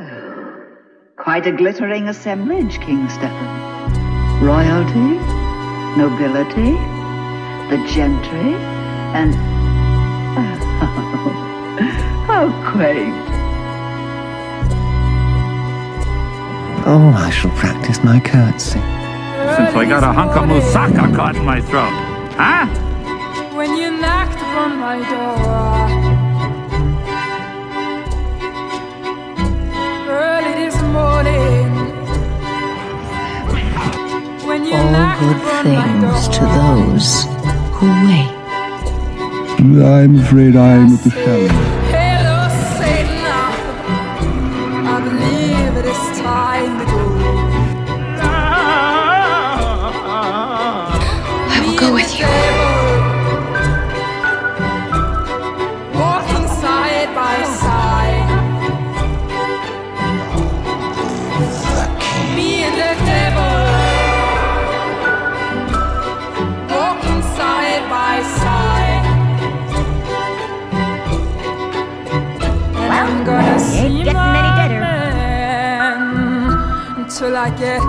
Quite a glittering assemblage, King Stefan. Royalty, nobility, the gentry, and... how quaint. Oh, I shall practice my curtsy. Since I got a hunk of moussaka caught in my throat. Huh? When you knocked upon my door early this morning, when you All good things to those who wait. I'm afraid I'm at the shallow. hello Satan, I believe it is time to go. I will go with you. Walking side by side, me and the devil, walking side by side, and I'm gonna see my man until I get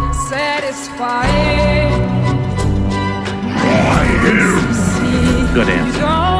satisfied. Good answer.